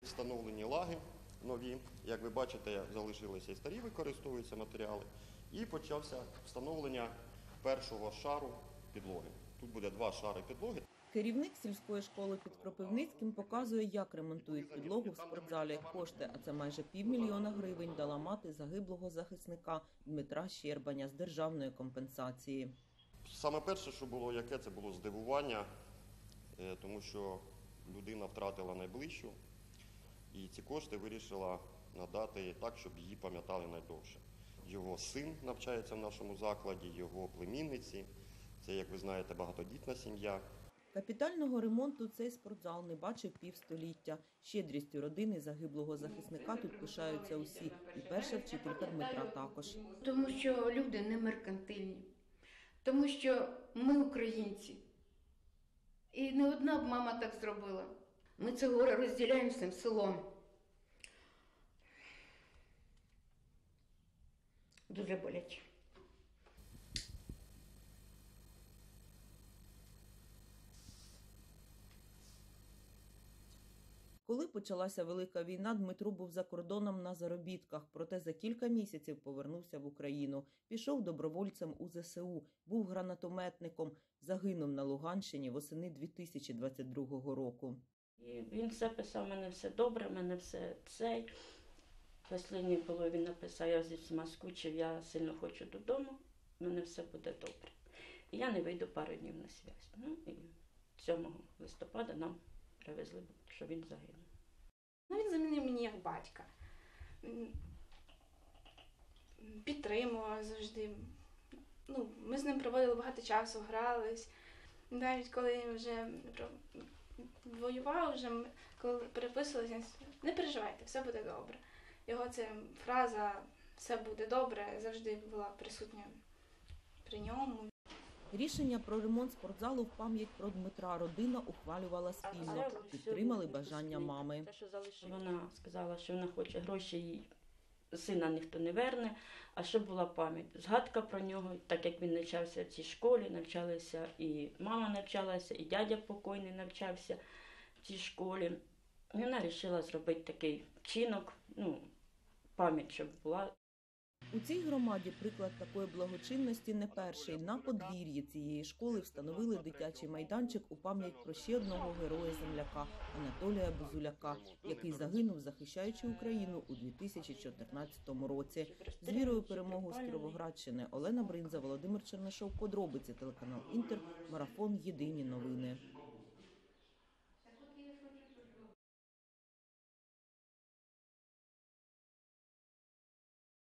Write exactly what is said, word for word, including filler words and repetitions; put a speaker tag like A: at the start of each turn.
A: Встановлені лаги нові, як ви бачите, залишилися і старі, використовуються матеріали. І почався встановлення першого шару підлоги. Тут буде два шари підлоги.
B: Керівник сільської школи під Кропивницьким показує, як ремонтують підлогу в спортзалі. Кошти, а це майже півмільйона гривень, дала мати загиблого захисника Дмитра Щербаня з державної компенсації.
A: Саме перше, що було, яке, це було здивування, тому що людина втратила найближчу. І ці кошти вирішила надати так, щоб її пам'ятали найдовше. Його син навчається в нашому закладі, його племінниці. Це, як ви знаєте, багатодітна сім'я.
B: Капітального ремонту цей спортзал не бачив півстоліття. Щедрістю родини загиблого захисника тут пишаються усі. І перша вчителька Дмитра також.
C: Тому що люди не меркантильні. Тому що ми українці. І не одна б мама так зробила. Ми це горе розділяємо всім селом. Дуже боляче.
B: Коли почалася Велика війна, Дмитро був за кордоном на заробітках, проте за кілька місяців повернувся в Україну. Пішов добровольцем у зе се у, був гранатометником, загинув на Луганщині восени дві тисячі двадцять другого року.
D: І він все писав, мене все добре, мене все цей. В останній половині він написав, я зі всіма скучив, я сильно хочу додому, мене все буде добре. І я не вийду пару днів на зв'язь. Ну і сьомого листопада нам привезли, що він загинув.
E: Ну, він замінив мені як батька. Підтримував завжди. Ну, ми з ним проводили багато часу, грались. Навіть коли він вже воював, вже коли переписувалися, не переживайте, все буде добре. Його ця фраза «все буде добре» завжди була присутня при ньому.
B: Рішення про ремонт спортзалу в пам'ять про Дмитра родина ухвалювала спільно, підтримали бажання мами.
D: Вона сказала, що вона хоче гроші, їй сина ніхто не верне, а щоб була пам'ять. Згадка про нього, так як він навчався в цій школі, навчалися і мама навчалася, і дядя покойний навчався в цій школі. І вона вирішила зробити такий вчинок, ну, пам'ять, щоб була.
B: У цій громаді приклад такої благочинності не перший. На подвір'ї цієї школи встановили дитячий майданчик у пам'ять про ще одного героя-земляка – Анатолія Бузуляка, який загинув, захищаючи Україну у дві тисячі чотирнадцятому році. З вірою перемогу з Кіровоградщини. Олена Бринза, Володимир Чернишов. Подробиці, телеканал Інтер, марафон «Єдині новини».